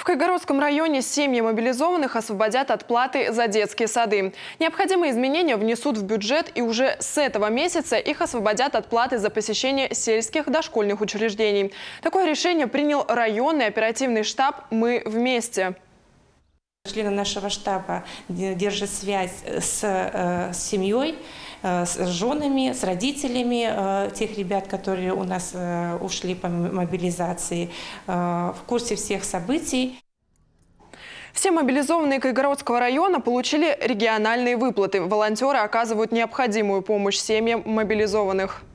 В Кайгородском районе семьи мобилизованных освободят от платы за детские сады. Необходимые изменения внесут в бюджет, и уже с этого месяца их освободят от платы за посещение сельских дошкольных учреждений. Такое решение принял районный оперативный штаб «Мы вместе». Члены нашего штаба держат связь с семьей, с женами, с родителями тех ребят, которые у нас ушли по мобилизации, в курсе всех событий. Все мобилизованные Кайгородского района получили региональные выплаты. Волонтеры оказывают необходимую помощь семьям мобилизованных.